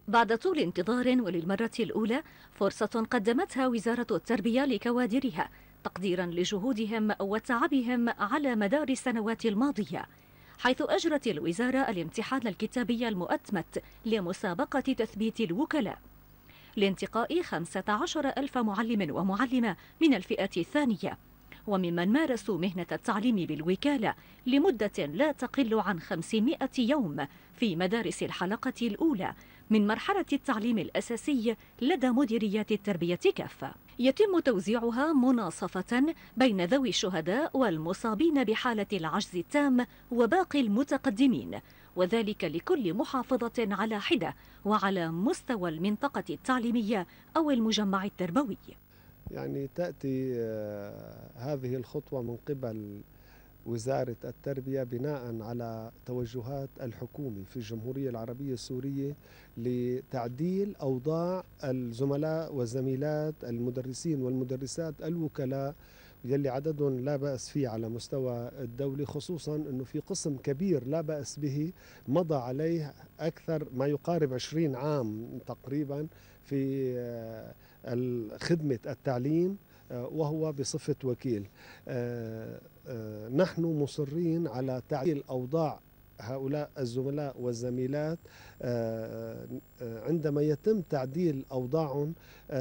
بعد طول انتظار وللمرة الأولى فرصة قدمتها وزارة التربية لكوادرها تقديرا لجهودهم وتعبهم على مدار السنوات الماضية، حيث أجرت الوزارة الامتحان الكتابي المؤتمت لمسابقة تثبيت الوكلاء لانتقاء 15,000 معلم ومعلمة من الفئة الثانية، وممن مارسوا مهنة التعليم بالوكالة لمدة لا تقل عن 500 يوم في مدارس الحلقة الأولى من مرحلة التعليم الأساسي لدى مديريات التربية كافة. يتم توزيعها مناصفة بين ذوي الشهداء والمصابين بحالة العجز التام وباقي المتقدمين، وذلك لكل محافظة على حدة وعلى مستوى المنطقة التعليمية أو المجمع التربوي. يعني تأتي هذه الخطوة من قبل وزارة التربية بناء على توجهات الحكومة في الجمهورية العربية السورية لتعديل أوضاع الزملاء والزميلات المدرسين والمدرسات الوكلاء يلي عددهم لا بأس فيه على مستوى الدولي، خصوصا أنه في قسم كبير لا بأس به مضى عليه أكثر ما يقارب 20 عام تقريبا في خدمة التعليم وهو بصفة وكيل. نحن مصرين على تعديل أوضاع هؤلاء الزملاء والزميلات. عندما يتم تعديل أوضاعهم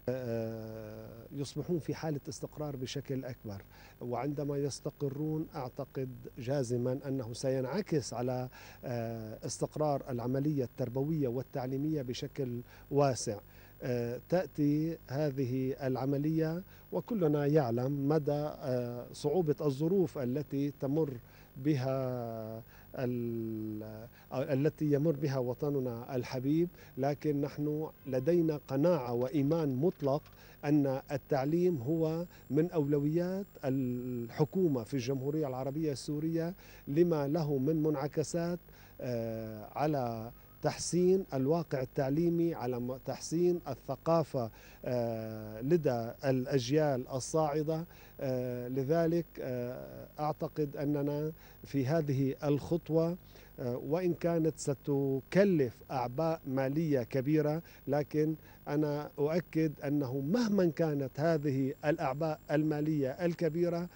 يصبحون في حالة استقرار بشكل أكبر، وعندما يستقرون أعتقد جازما أنه سينعكس على استقرار العملية التربوية والتعليمية بشكل واسع. تأتي هذه العملية وكلنا يعلم مدى صعوبة الظروف التي يمر بها وطننا الحبيب، لكن نحن لدينا قناعة وإيمان مطلق أن التعليم هو من أولويات الحكومة في الجمهورية العربية السورية لما له من منعكسات على تحسين الواقع التعليمي، على تحسين الثقافة لدى الأجيال الصاعدة. لذلك أعتقد أننا في هذه الخطوة وإن كانت ستكلف أعباء مالية كبيرة، لكن أنا أؤكد أنه مهما كانت هذه الأعباء المالية الكبيرة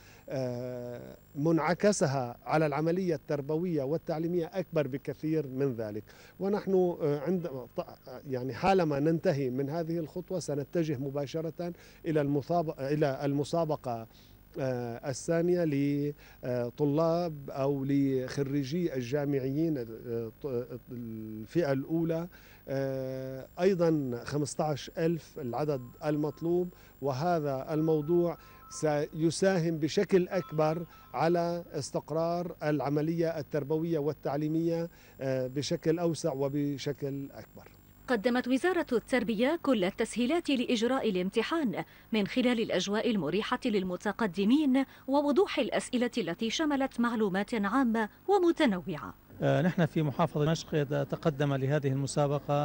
منعكسها على العملية التربوية والتعليمية أكبر بكثير من ذلك. ونحن يعني حالما ننتهي من هذه الخطوة سنتجه مباشرة إلى المسابقة الثانية لطلاب أو لخريجي الجامعيين الفئة الأولى، أيضا 15,000 العدد المطلوب، وهذا الموضوع سيساهم بشكل أكبر على استقرار العملية التربوية والتعليمية بشكل أوسع وبشكل أكبر. قدمت وزارة التربية كل التسهيلات لإجراء الامتحان من خلال الأجواء المريحة للمتقدمين ووضوح الأسئلة التي شملت معلومات عامة ومتنوعة. نحن في محافظة دمشق تقدم لهذه المسابقة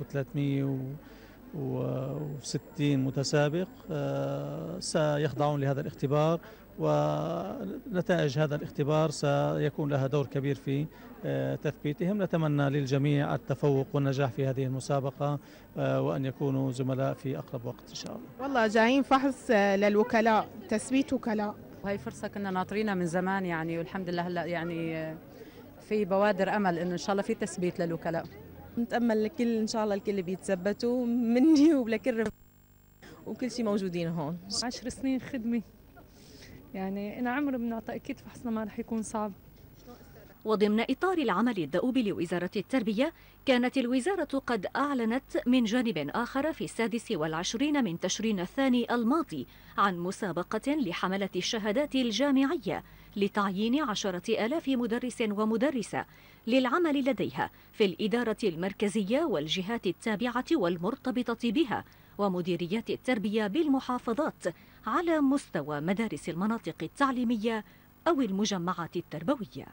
1360 متسابق سيخضعون لهذا الاختبار، ونتائج هذا الاختبار سيكون لها دور كبير في تثبيتهم. نتمنى للجميع التفوق والنجاح في هذه المسابقة وأن يكونوا زملاء في أقرب وقت إن شاء الله. والله جايين فحص للوكلاء، تثبيت وكلاء، وهي فرصة كنا ناطرينها من زمان يعني، والحمد لله هلا يعني في بوادر أمل إنه إن شاء الله في تثبيت للوكلاء. نتأمل الكل إن شاء الله الكل بيتثبتوا مني ولكل وكل شيء موجودين هون. 10 سنين خدمة، يعني أنا عمري بنعطي أكيد فحصنا ما رح يكون صعب. وضمن إطار العمل الدؤوب لوزارة التربية، كانت الوزارة قد أعلنت من جانب آخر في 26 من تشرين الثاني الماضي عن مسابقة لحملة الشهادات الجامعية لتعيين 10,000 مدرس ومدرسة للعمل لديها في الإدارة المركزية والجهات التابعة والمرتبطة بها ومديريات التربية بالمحافظات على مستوى مدارس المناطق التعليمية أو المجمعات التربوية.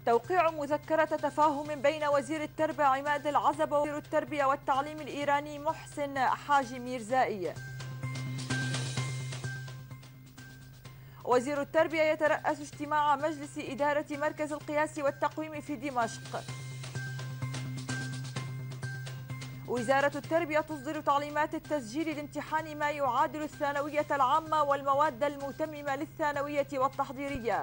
توقيع مذكرة تفاهم بين وزير التربية عماد العزب ووزير التربية والتعليم الإيراني محسن حاجي ميرزائي. وزير التربية يترأس اجتماع مجلس إدارة مركز القياس والتقويم في دمشق. وزارة التربية تصدر تعليمات التسجيل لامتحان ما يعادل الثانوية العامة والمواد المتممة للثانوية والتحضيرية.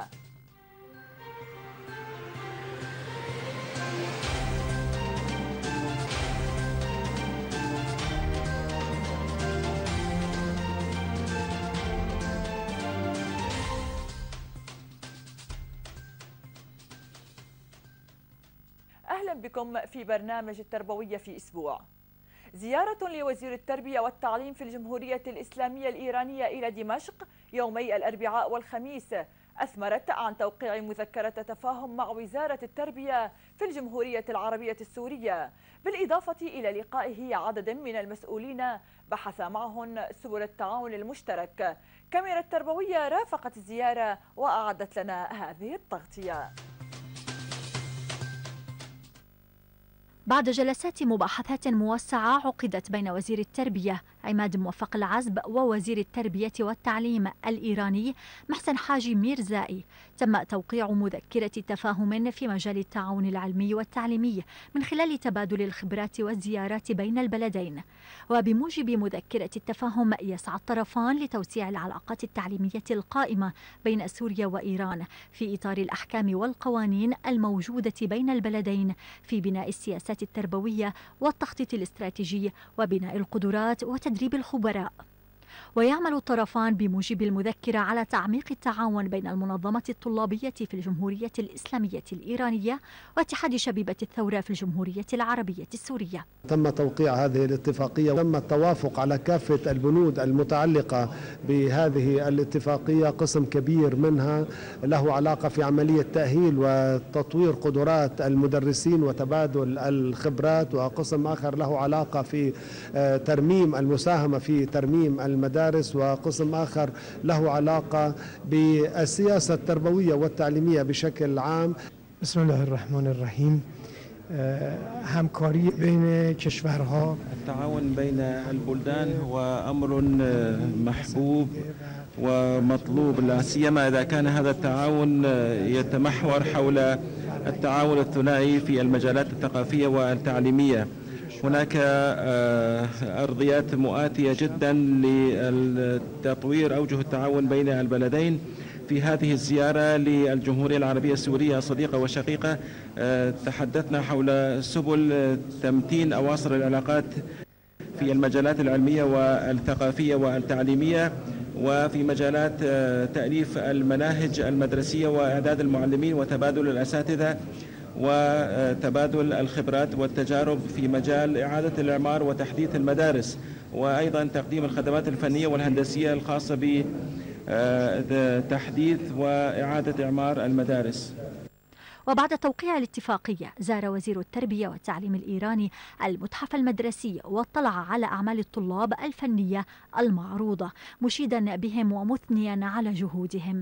أهلا بكم في برنامج التربوية في أسبوع. زيارة لوزير التربية والتعليم في الجمهورية الإسلامية الإيرانية إلى دمشق يومي الأربعاء والخميس أثمرت عن توقيع مذكرة تفاهم مع وزارة التربية في الجمهورية العربية السورية، بالإضافة إلى لقائه عدد من المسؤولين بحث معهم سبل التعاون المشترك. كاميرا التربوية رافقت الزيارة وأعدت لنا هذه التغطية. بعد جلسات مباحثات موسعة عقدت بين وزير التربية عماد موفق العزب ووزير التربية والتعليم الإيراني محسن حاجي ميرزائي، تم توقيع مذكرة تفاهم في مجال التعاون العلمي والتعليمي من خلال تبادل الخبرات والزيارات بين البلدين. وبموجب مذكرة التفاهم يسعى الطرفان لتوسيع العلاقات التعليمية القائمة بين سوريا وإيران في إطار الأحكام والقوانين الموجودة بين البلدين في بناء السياسات التربوية والتخطيط الاستراتيجي وبناء القدرات وتدريب الخبراء. ويعمل الطرفان بموجب المذكرة على تعميق التعاون بين المنظمة الطلابية في الجمهورية الإسلامية الإيرانية واتحاد شبيبة الثورة في الجمهورية العربية السورية. تم توقيع هذه الاتفاقية وتم التوافق على كافة البنود المتعلقة بهذه الاتفاقية. قسم كبير منها له علاقة في عملية تأهيل وتطوير قدرات المدرسين وتبادل الخبرات، وقسم آخر له علاقة في ترميم المساهمة في ترميم المدارس، وقسم آخر له علاقة بالسياسة التربوية والتعليمية بشكل عام. بسم الله الرحمن الرحيم. همکاری بین کشورها، التعاون بين البلدان هو أمر محبوب ومطلوب، لا سيما إذا كان هذا التعاون يتمحور حول التعاون الثنائي في المجالات الثقافية والتعليمية. هناك أرضيات مؤاتية جدا لتطوير أوجه التعاون بين البلدين. في هذه الزيارة للجمهورية العربية السورية صديقة وشقيقة تحدثنا حول سبل تمتين أواصر العلاقات في المجالات العلمية والثقافية والتعليمية، وفي مجالات تأليف المناهج المدرسية وإعداد المعلمين وتبادل الأساتذة وتبادل الخبرات والتجارب في مجال إعادة الإعمار وتحديث المدارس، وأيضا تقديم الخدمات الفنية والهندسية الخاصة بتحديث وإعادة إعمار المدارس. وبعد توقيع الاتفاقية زار وزير التربية والتعليم الإيراني المتحف المدرسي واطلع على أعمال الطلاب الفنية المعروضة مشيدا بهم ومثنيا على جهودهم.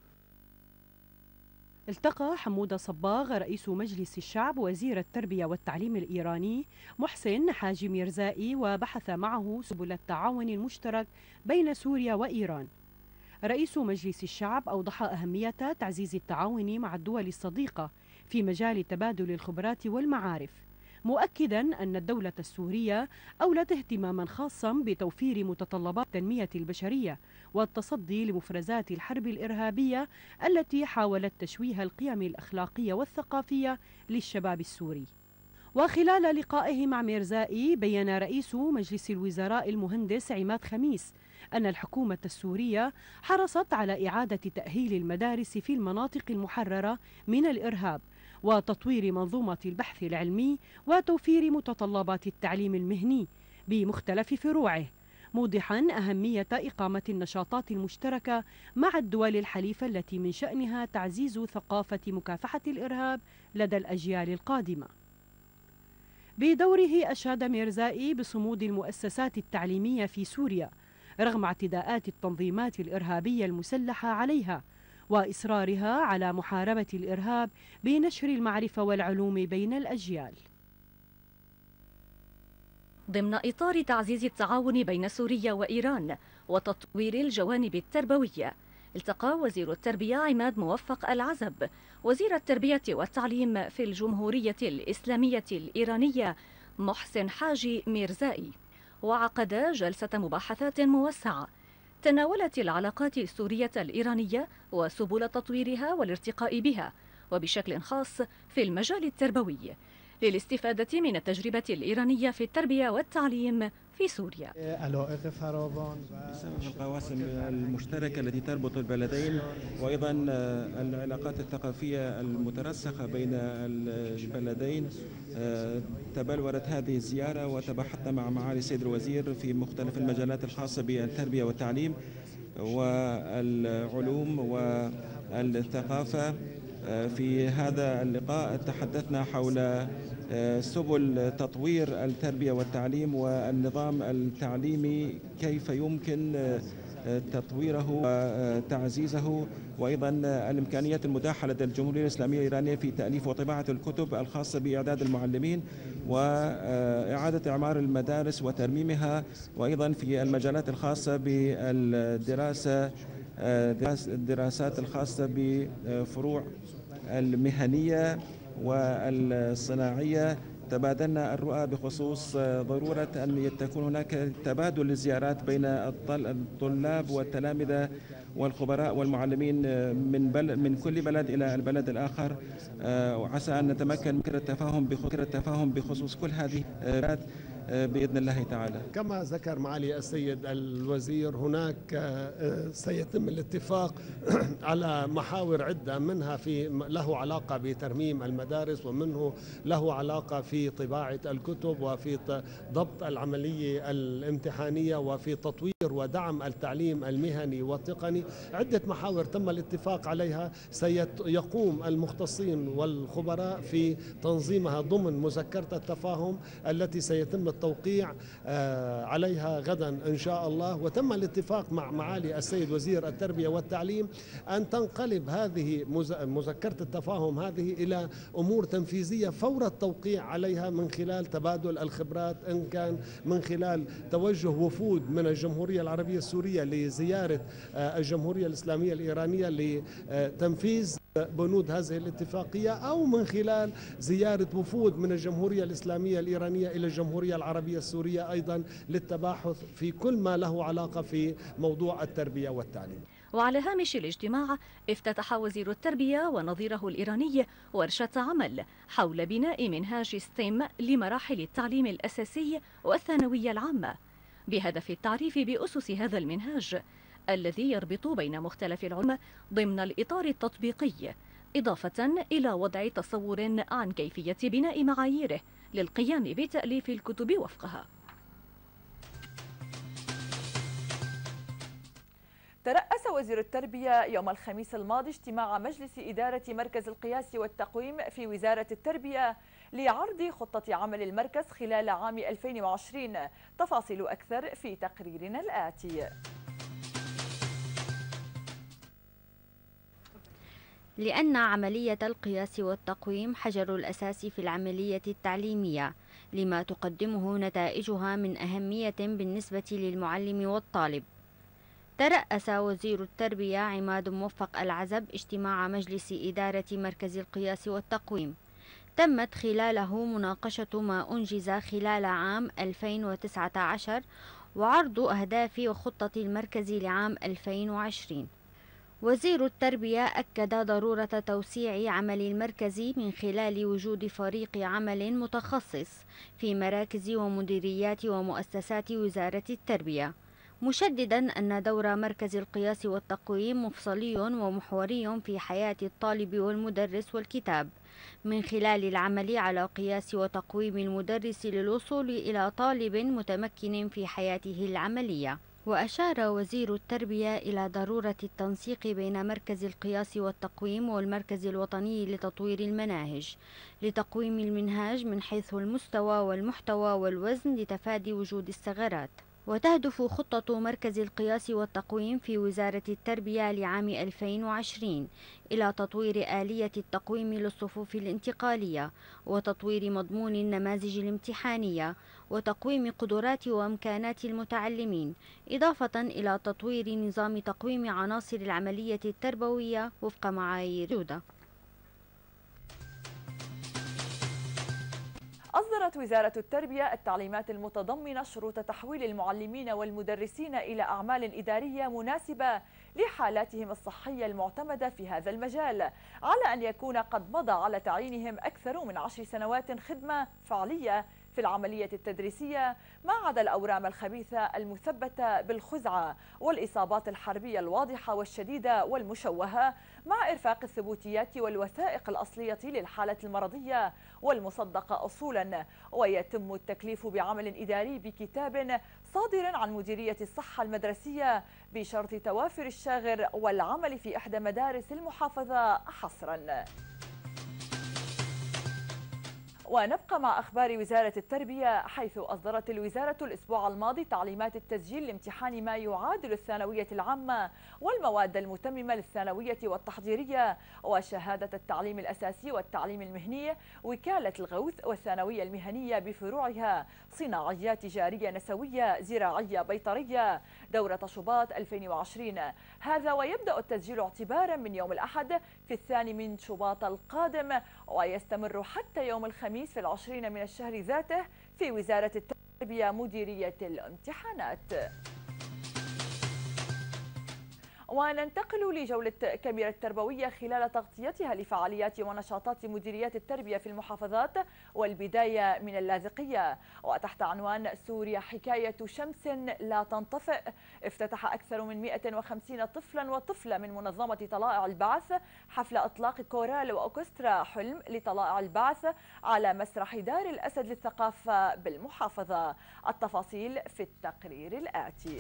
التقى حمود صباغ رئيس مجلس الشعب وزير التربية والتعليم الإيراني محسن حاجي ميرزائي وبحث معه سبل التعاون المشترك بين سوريا وإيران. رئيس مجلس الشعب أوضح أهمية تعزيز التعاون مع الدول الصديقة في مجال تبادل الخبرات والمعارف، مؤكدا أن الدولة السورية أولت اهتماما خاصا بتوفير متطلبات التنمية البشرية والتصدي لمفرزات الحرب الإرهابية التي حاولت تشويه القيم الأخلاقية والثقافية للشباب السوري. وخلال لقائه مع ميرزائي بيّن رئيس مجلس الوزراء المهندس عماد خميس أن الحكومة السورية حرصت على إعادة تأهيل المدارس في المناطق المحررة من الإرهاب وتطوير منظومة البحث العلمي وتوفير متطلبات التعليم المهني بمختلف فروعه، موضحا أهمية إقامة النشاطات المشتركة مع الدول الحليفة التي من شأنها تعزيز ثقافة مكافحة الإرهاب لدى الأجيال القادمة. بدوره أشاد ميرزائي بصمود المؤسسات التعليمية في سوريا رغم اعتداءات التنظيمات الإرهابية المسلحة عليها، وإصرارها على محاربة الإرهاب بنشر المعرفة والعلوم بين الأجيال. ضمن إطار تعزيز التعاون بين سوريا وإيران وتطوير الجوانب التربوية، التقى وزير التربية عماد موفق العزب وزير التربية والتعليم في الجمهورية الإسلامية الإيرانية محسن حاجي ميرزائي، وعقدا جلسة مباحثات موسعة تناولت العلاقات السورية الإيرانية وسبل تطويرها والارتقاء بها، وبشكل خاص في المجال التربوي، للاستفادة من التجربة الإيرانية في التربية والتعليم في سوريا. بسبب القواسم المشتركة التي تربط البلدين وأيضا العلاقات الثقافية المترسخة بين البلدين، تبلورت هذه الزيارة وتباحثنا مع معالي السيد الوزير في مختلف المجالات الخاصة بالتربية والتعليم والعلوم والثقافة. في هذا اللقاء تحدثنا حول سبل تطوير التربية والتعليم والنظام التعليمي، كيف يمكن تطويره وتعزيزه، وأيضا الإمكانيات المتاحة لدى الجمهورية الإسلامية الإيرانية في تأليف وطباعة الكتب الخاصة بإعداد المعلمين وإعادة إعمار المدارس وترميمها، وأيضا في المجالات الخاصة بالدراسة الدراسات الخاصة بفروع المهنية والصناعية. تبادلنا الرؤى بخصوص ضرورة أن تكون هناك تبادل للزيارات بين الطلاب والتلامذة والخبراء والمعلمين من كل بلد إلى البلد الآخر، وعسى أن نتمكن من التفاهم بخصوص كل هذه البلاد بإذن الله تعالى. كما ذكر معالي السيد الوزير، هناك سيتم الاتفاق على محاور عدة، منها له علاقة بترميم المدارس، ومنه له علاقة في طباعة الكتب وفي ضبط العملية الامتحانية وفي تطوير ودعم التعليم المهني والتقني. عدة محاور تم الاتفاق عليها سيقوم المختصين والخبراء في تنظيمها ضمن مذكرة التفاهم التي سيتم التوقيع عليها غدا إن شاء الله. وتم الاتفاق مع معالي السيد وزير التربية والتعليم أن تنقلب هذه مذكرة التفاهم هذه إلى أمور تنفيذية فور التوقيع عليها، من خلال تبادل الخبرات، إن كان من خلال توجه وفود من الجمهورية العربية السورية لزيارة الجمهورية الإسلامية الإيرانية لتنفيذ بنود هذه الاتفاقية، أو من خلال زيارة وفود من الجمهورية الإسلامية الإيرانية إلى الجمهورية العربية السورية أيضا للتباحث في كل ما له علاقة في موضوع التربية والتعليم. وعلى هامش الاجتماع افتتح وزير التربية ونظيره الإيراني ورشة عمل حول بناء منهاج ستيم لمراحل التعليم الأساسي والثانوية العامة، بهدف التعريف بأسس هذا المنهاج الذي يربط بين مختلف العلوم ضمن الإطار التطبيقي، إضافة إلى وضع تصور عن كيفية بناء معاييره للقيام بتأليف الكتب وفقها. ترأس وزير التربية يوم الخميس الماضي اجتماع مجلس إدارة مركز القياس والتقويم في وزارة التربية لعرض خطة عمل المركز خلال عام 2020. تفاصيل أكثر في تقريرنا الآتي. لأن عملية القياس والتقويم حجر الأساس في العملية التعليمية، لما تقدمه نتائجها من أهمية بالنسبة للمعلم والطالب. ترأس وزير التربية عماد موفق العزب اجتماع مجلس إدارة مركز القياس والتقويم، تمت خلاله مناقشة ما أنجز خلال عام 2019 وعرض أهداف وخطة المركز لعام 2020. وزير التربية أكد ضرورة توسيع عمل المركز من خلال وجود فريق عمل متخصص في مراكز ومديريات ومؤسسات وزارة التربية، مشددا أن دور مركز القياس والتقويم مفصلي ومحوري في حياة الطالب والمدرس والكتاب، من خلال العمل على قياس وتقويم المدرس للوصول إلى طالب متمكن في حياته العملية. وأشار وزير التربية إلى ضرورة التنسيق بين مركز القياس والتقويم والمركز الوطني لتطوير المناهج لتقويم المنهاج من حيث المستوى والمحتوى والوزن لتفادي وجود الثغرات. وتهدف خطة مركز القياس والتقويم في وزارة التربية لعام 2020 إلى تطوير آلية التقويم للصفوف الانتقالية وتطوير مضمون النماذج الامتحانية وتقويم قدرات وإمكانات المتعلمين، إضافة إلى تطوير نظام تقويم عناصر العملية التربوية وفق معايير جودة. أصدرت وزارة التربية التعليمات المتضمنة شروط تحويل المعلمين والمدرسين إلى أعمال إدارية مناسبة لحالاتهم الصحية المعتمدة في هذا المجال، على أن يكون قد مضى على تعيينهم أكثر من 10 سنوات خدمة فعلية في العملية التدريسية، ما عدا الأورام الخبيثة المثبتة بالخزعة والإصابات الحربية الواضحة والشديدة والمشوهة، مع إرفاق الثبوتيات والوثائق الأصلية للحالة المرضية والمصدقة أصولا. ويتم التكليف بعمل إداري بكتاب صادر عن مديرية الصحة المدرسية بشرط توافر الشاغر والعمل في إحدى مدارس المحافظة حصرا. ونبقى مع أخبار وزارة التربية، حيث أصدرت الوزارة الأسبوع الماضي تعليمات التسجيل لامتحان ما يعادل الثانوية العامة والمواد المتممة للثانوية والتحضيرية وشهادة التعليم الأساسي والتعليم المهني، وكالة الغوث والثانوية المهنية بفروعها صناعية تجارية نسوية زراعية بيطرية دورة شباط 2020. هذا ويبدأ التسجيل اعتبارا من يوم الأحد في 2 من شباط القادم، ويستمر حتى يوم الخميس في 20 من الشهر ذاته في وزارة التربية مديرية الامتحانات. وننتقل لجولة كاميرا التربوية خلال تغطيتها لفعاليات ونشاطات مديريات التربية في المحافظات، والبداية من اللاذقية. وتحت عنوان سوريا حكاية شمس لا تنطفئ، افتتح أكثر من 150 طفلا وطفلة من منظمة طلائع البعث حفل إطلاق كورال وأوركسترا حلم لطلائع البعث على مسرح دار الأسد للثقافة بالمحافظة. التفاصيل في التقرير الآتي.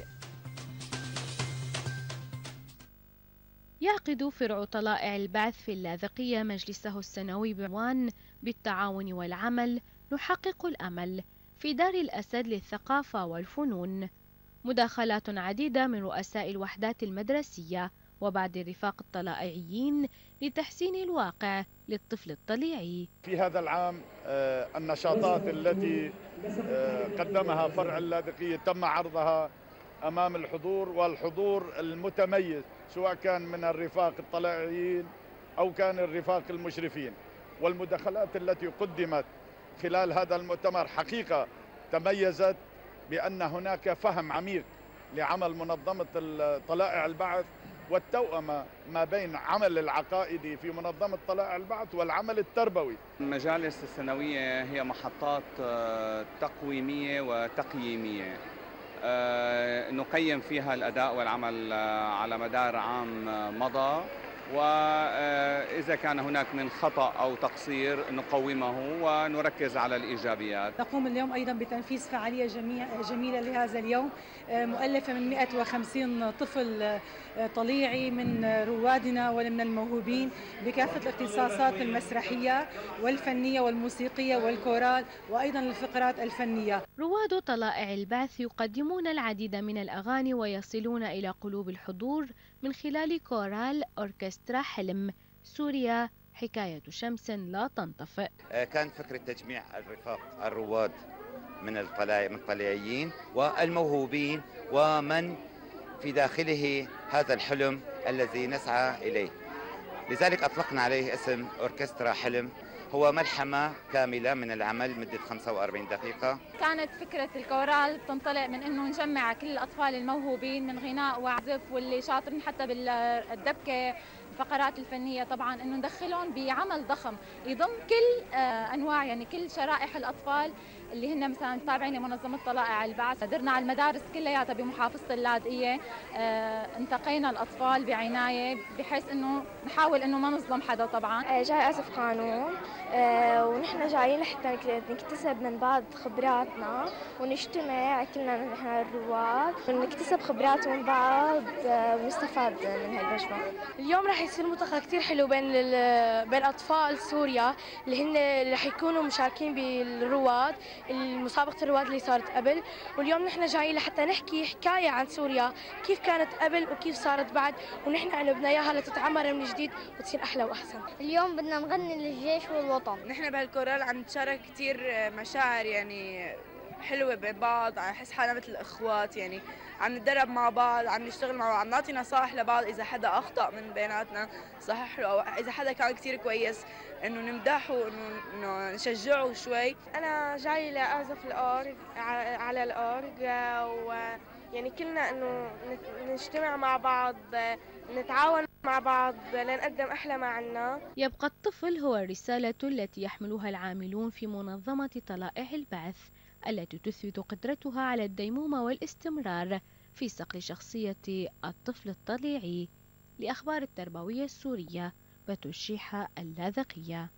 يعقد فرع طلائع البعث في اللاذقية مجلسه السنوي بعنوان بالتعاون والعمل نحقق الأمل في دار الأسد للثقافة والفنون. مداخلات عديدة من رؤساء الوحدات المدرسية وبعض الرفاق الطلائعيين لتحسين الواقع للطفل الطليعي. في هذا العام النشاطات التي قدمها فرع اللاذقية تم عرضها أمام الحضور، والحضور المتميز سواء كان من الرفاق الطلائعيين أو كان الرفاق المشرفين. والمداخلات التي قدمت خلال هذا المؤتمر حقيقة تميزت بأن هناك فهم عميق لعمل منظمة طلائع البعث والتوأمة ما بين عمل العقائدي في منظمة طلائع البعث والعمل التربوي. المجالس السنوية هي محطات تقويمية وتقييمية نقيم فيها الأداء والعمل على مدار عام مضى، وإذا كان هناك من خطأ أو تقصير نقومه ونركز على الإيجابيات. نقوم اليوم أيضا بتنفيذ فعالية جميلة لهذا اليوم مؤلفة من 150 طفل طليعي من روادنا ومن الموهوبين بكافة الاختصاصات المسرحية والفنية والموسيقية والكورال وأيضا الفقرات الفنية. رواد طلائع البعث يقدمون العديد من الأغاني ويصلون إلى قلوب الحضور من خلال كورال أوركسترا حلم سوريا حكاية شمس لا تنطفئ. كان فكرة تجميع الرفاق الرواد من الطلائعيين والموهوبين ومن في داخله هذا الحلم الذي نسعى إليه، لذلك أطلقنا عليه اسم أوركسترا حلم. هو ملحمة كاملة من العمل مدة 45 دقيقة. كانت فكرة الكورال تنطلق من أنه نجمع كل الأطفال الموهوبين من غناء وعزف واللي شاطرين حتى بالدبكة الفقرات الفنية، طبعا أنه ندخلهم بعمل ضخم يضم كل أنواع يعني كل شرائح الأطفال اللي هن مثلا تابعين لمنظمة طلائع البعث. درنا على المدارس كلياتها بمحافظة اللاذقية، انتقينا الأطفال بعناية بحيث أنه نحاول أنه ما نظلم حدا. طبعا جاي أعزف قانون ونحن جايين لحتى نكتسب من بعض خبراتنا ونجتمع كلنا نحن الرواد ونكتسب خبرات من بعض ونستفاد من هالمجموعة. اليوم رح يصير ملتقى كثير حلو بين أطفال سوريا اللي هن رح يكونوا مشاركين بالرواد مسابقة الرواد اللي صارت قبل، واليوم نحن جايين لحتى نحكي حكاية عن سوريا كيف كانت قبل وكيف صارت بعد، ونحن قلبنا اياها لتتعمر من جديد وتصير احلى واحسن. اليوم بدنا نغني للجيش والوطن. نحن بهالكورال عم نتشارك كثير مشاعر يعني حلوة ببعض، عم نحس حالنا مثل الاخوات، يعني عم نتدرب مع بعض، عم نشتغل مع بعض، عم نعطي نصائح لبعض اذا حدا اخطا من بيناتنا صحح له، او اذا حدا كان كثير كويس انه نمدحه، انه نشجعه شوي. انا جاي لاعزف الاورج على الاورج، ويعني كلنا انه نجتمع مع بعض، نتعاون مع بعض لنقدم احلى ما عنا. يبقى الطفل هو الرسالة التي يحملها العاملون في منظمة طلائع البعث، التي تثبت قدرتها على الديمومة والاستمرار في صقل شخصية الطفل الطليعي. لأخبار التربوية السورية، بتول شيحة اللاذقية.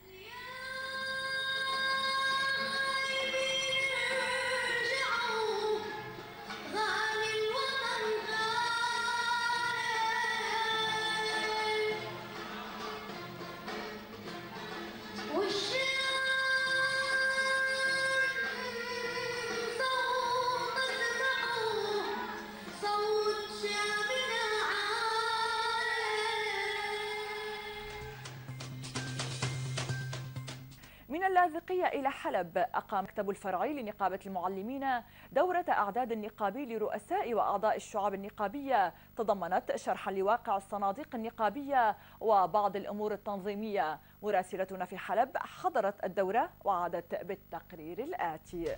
من اللاذقية إلى حلب، أقام المكتب الفرعي لنقابة المعلمين دورة أعداد النقابي لرؤساء وأعضاء الشعب النقابية، تضمنت شرحا لواقع الصناديق النقابية وبعض الأمور التنظيمية. مراسلتنا في حلب حضرت الدورة وعادت بالتقرير الآتي.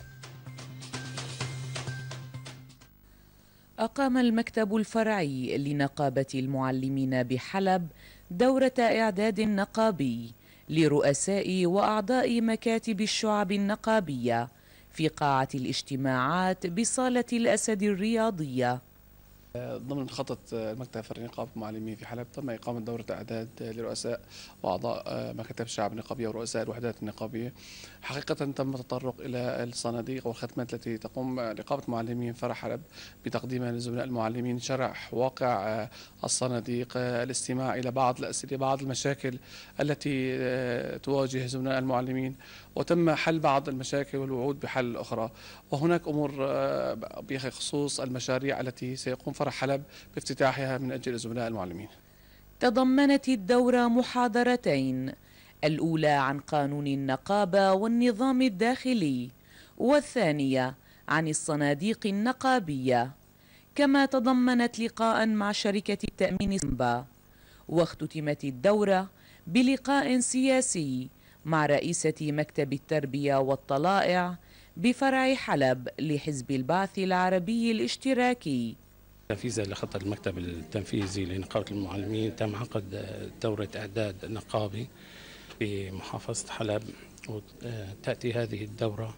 أقام المكتب الفرعي لنقابة المعلمين بحلب دورة إعداد نقابي لرؤساء وأعضاء مكاتب الشعب النقابية في قاعة الاجتماعات بصالة الأسد الرياضية. ضمن خطة المكتب الفرعي لنقابة المعلمين في حلب تم إقامة دورة إعداد لرؤساء وأعضاء مكاتب الشعب النقابية ورؤساء الوحدات النقابية. حقيقة تم التطرق إلى الصناديق والخدمات التي تقوم نقابة المعلمين فرع حلب بتقديمها للزملاء المعلمين، شرح واقع الصناديق، الاستماع إلى بعض الأسئلة، بعض المشاكل التي تواجه زملاء المعلمين، وتم حل بعض المشاكل والوعود بحل أخرى. وهناك أمور بخصوص المشاريع التي سيقوم فرع حلب بافتتاحها من أجل زملاء المعلمين. تضمنت الدورة محاضرتين، الأولى عن قانون النقابة والنظام الداخلي، والثانية عن الصناديق النقابية، كما تضمنت لقاء مع شركة التأمين سمبا. واختتمت الدورة بلقاء سياسي مع رئيسة مكتب التربية والطلائع بفرع حلب لحزب البعث العربي الاشتراكي. تنفيذا لخطة المكتب التنفيذي لنقابة المعلمين تم عقد دورة إعداد نقابي في محافظة حلب، وتأتي هذه الدورة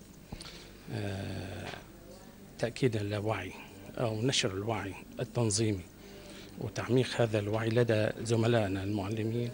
تأكيدا لوعي أو نشر الوعي التنظيمي وتعميق هذا الوعي لدى زملائنا المعلمين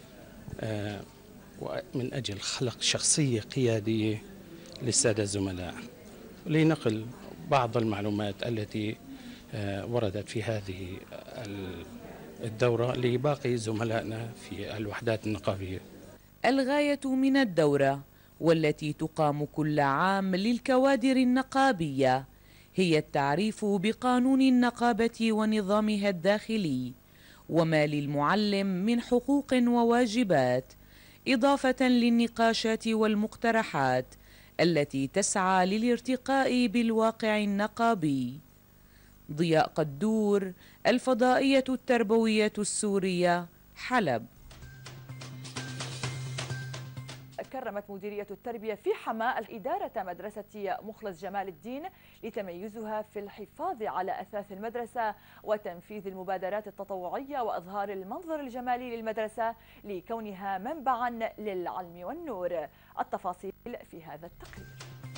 من أجل خلق شخصية قيادية للسادة الزملاء، لنقل بعض المعلومات التي وردت في هذه الدورة لباقي زملائنا في الوحدات النقابية. الغاية من الدورة والتي تقام كل عام للكوادر النقابية هي التعريف بقانون النقابة ونظامها الداخلي وما للمعلم من حقوق وواجبات، إضافة للنقاشات والمقترحات التي تسعى للارتقاء بالواقع النقابي. ضياء قدور، الفضائية التربوية السورية، حلب. كرمت مديرية التربية في حماة إدارة مدرسة مخلص جمال الدين لتميزها في الحفاظ على أثاث المدرسة وتنفيذ المبادرات التطوعية وإظهار المنظر الجمالي للمدرسة لكونها منبعا للعلم والنور. التفاصيل في هذا التقرير.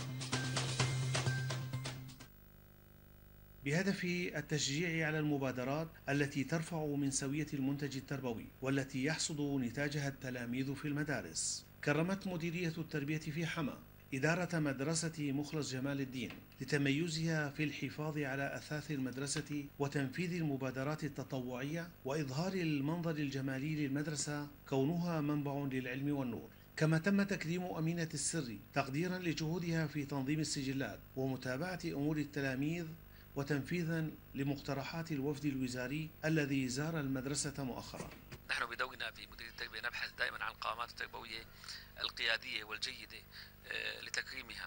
بهدف التشجيع على المبادرات التي ترفع من سوية المنتج التربوي والتي يحصد نتاجها التلاميذ في المدارس، كرمت مديرية التربية في حماة إدارة مدرسة مخلص جمال الدين لتميزها في الحفاظ على أثاث المدرسة وتنفيذ المبادرات التطوعية وإظهار المنظر الجمالي للمدرسة كونها منبع للعلم والنور. كما تم تكريم أمينة السري تقديرا لجهودها في تنظيم السجلات ومتابعة أمور التلاميذ وتنفيذا لمقترحات الوفد الوزاري الذي زار المدرسة مؤخرا. نحن بدورنا في مديرية التربية نبحث دائما عن القامات التربوية القيادية والجيدة لتكريمها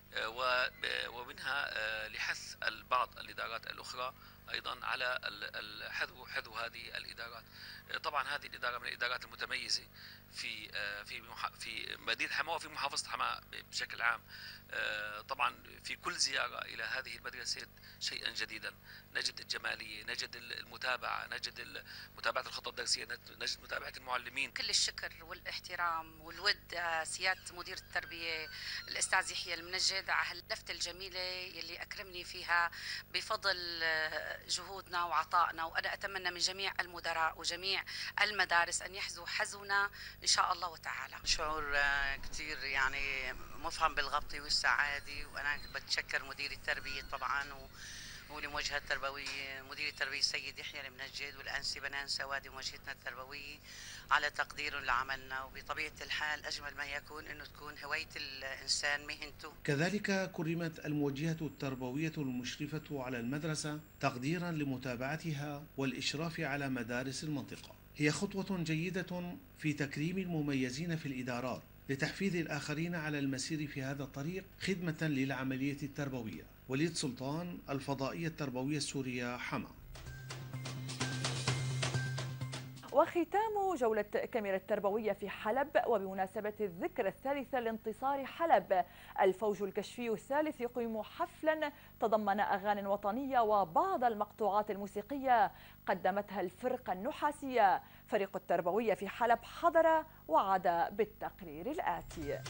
ومنها لحث بعض الإدارات الأخرى أيضا على حذو هذه الإدارات. طبعا هذه الإدارة من الإدارات المتميزة في مدينة حماة وفي محافظة حماة بشكل عام. طبعا في كل زيارة إلى هذه المدرسة شيئا جديدا، نجد الجمالية، نجد المتابعة، نجد متابعة الخطط الدرسية، نجد متابعة المعلمين. كل الشكر والاحترام والود سيادة مدير التربية الأستاذ يحيى المنجد على هاللفتة الجميلة يلي أكرمني فيها بفضل جهودنا وعطائنا، وأنا أتمنى من جميع المدراء وجميع المدارس أن يحذوا حذونا إن شاء الله وتعالى. شعور كثير يعني مفهم بالغبطة والسعادة، وأنا بتشكر مدير التربية طبعا ولمواجهة التربوية مدير التربية السيد يحيى المنجد والأنسة بنان سوادي مواجهتنا التربوية على تقديرهم لعملنا، وبطبيعة الحال أجمل ما يكون أنه تكون هواية الإنسان مهنته. كذلك كرمت الموجهة التربوية المشرفة على المدرسة تقديرا لمتابعتها والإشراف على مدارس المنطقة. هي خطوة جيدة في تكريم المميزين في الإدارات لتحفيز الآخرين على المسير في هذا الطريق خدمة للعملية التربوية. وليد سلطان، الفضائية التربوية السورية، حما. وختام جولة كاميرا التربوية في حلب وبمناسبة الذكرى الثالثة لانتصار حلب، الفوج الكشفي الثالث يقيم حفلا تضمن أغاني وطنية وبعض المقطوعات الموسيقية قدمتها الفرقة النحاسية. فريق التربوية في حلب حضر وعاد بالتقرير الآتي.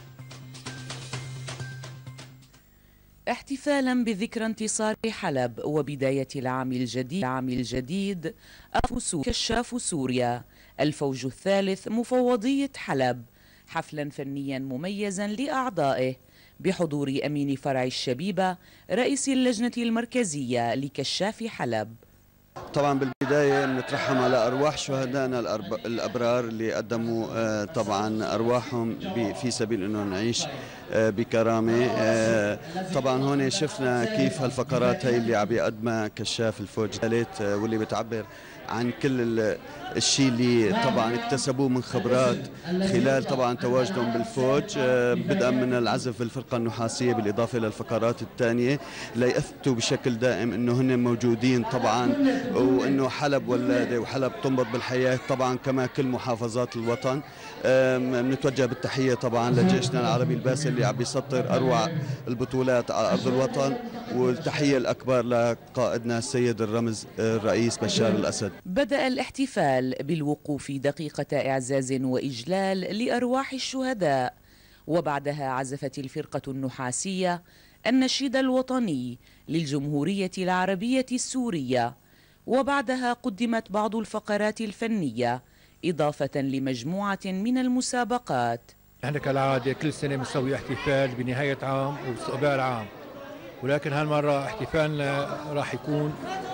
احتفالا بذكرى انتصار حلب وبداية العام الجديد كشاف سوريا الفوج الثالث مفوضية حلب حفلا فنيا مميزا لأعضائه بحضور أمين فرع الشبيبة رئيس اللجنة المركزية لكشاف حلب. طبعا بالبداية نترحم على أرواح شهدائنا الأبرار اللي قدموا طبعا أرواحهم في سبيل أنه نعيش بكرامة. طبعا هون شفنا كيف هالفقرات هي اللي عم يقدمها كشاف الفوج الثالث واللي بتعبر عن كل الشيء اللي طبعا اكتسبوه من خبرات خلال طبعا تواجدهم بالفوج، بدءا من العزف بالفرقة النحاسية بالإضافة للفقرات الثانية ليثبتوا بشكل دائم انه هن موجودين طبعا، وانه حلب ولادة وحلب تنبض بالحياة طبعا كما كل محافظات الوطن. بنتوجه بالتحية طبعا لجيشنا العربي الباسل اللي عم بيسطر أروع البطولات على أرض الوطن، والتحية الأكبر لقائدنا السيد الرمز الرئيس بشار الأسد. بدأ الاحتفال بالوقوف دقيقة إعزاز وإجلال لأرواح الشهداء، وبعدها عزفت الفرقة النحاسية النشيد الوطني للجمهورية العربية السورية، وبعدها قدمت بعض الفقرات الفنية إضافة لمجموعة من المسابقات. نحن كالعادة كل سنة بنسوي احتفال بنهاية عام واستقبال عام، ولكن هالمرة احتفالنا راح يكون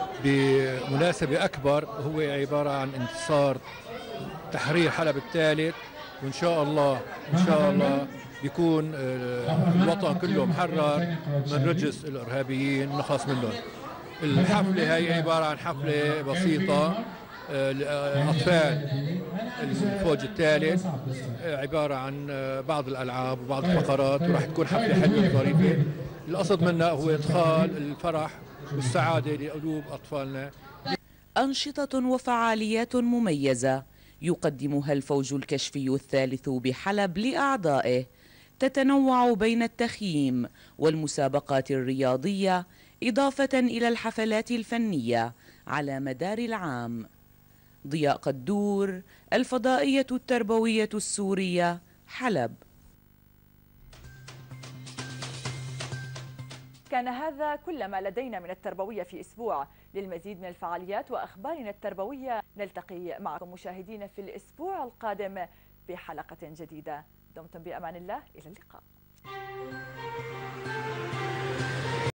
بمناسبة أكبر، هو عبارة عن انتصار تحرير حلب الثالث، وإن شاء الله بيكون الوطن كله محرر من رجس الإرهابيين ونخلص منهم. الحفلة هي عبارة عن حفلة بسيطة لأطفال الفوج الثالث، عبارة عن بعض الألعاب وبعض الفقرات، وراح تكون حفلة حلوة ظريفة. القصد منها هو إدخال الفرح والسعادة لقلوب أطفالنا. أنشطة وفعاليات مميزة يقدمها الفوج الكشفي الثالث بحلب لأعضائه، تتنوع بين التخييم والمسابقات الرياضية إضافة إلى الحفلات الفنية على مدار العام. ضياء قدور، الفضائية التربوية السورية، حلب. كان هذا كل ما لدينا من التربوية في أسبوع. للمزيد من الفعاليات وأخبارنا التربوية نلتقي معكم مشاهدينا في الأسبوع القادم بحلقة جديدة. دمتم بأمان الله، إلى اللقاء.